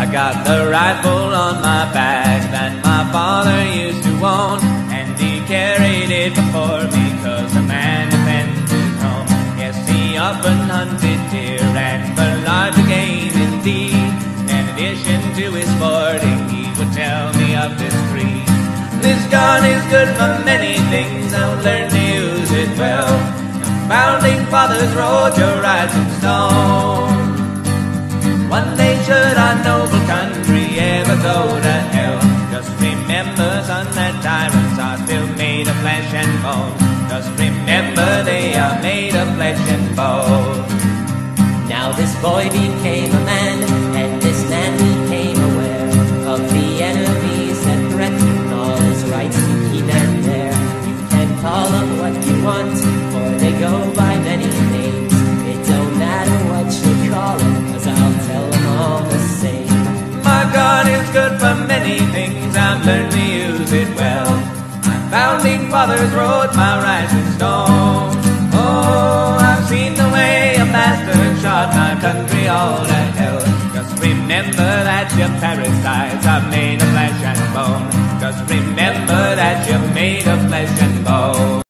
got the rifle on my back that my father used to own, and he carried it before me 'cause a man defends his home. Yes, he often hunted deer and for large game indeed. In addition to his sporting, he would tell me of this creed. This gun is good for many things, I've learned to use it well. The founding fathers wrote your rising stone. One day should our noble country ever go to hell, just remember, son, that tyrants are still made of flesh and bone. Just remember they are made of flesh and bone. Now this boy became a man, and this man became aware of the enemies that threaten all his rights to keep and there. You can call them what you want, for they go by many names. It don't matter what you call them, 'cause I'll tell them all the same. My gun is good for many things, I've learned to use it well. My founding fathers wrote my rising stone. Oh, I've seen the way a bastard shot my country all to hell. Just remember that your parasites are made of flesh and bone. Just remember that you're made of flesh and bone.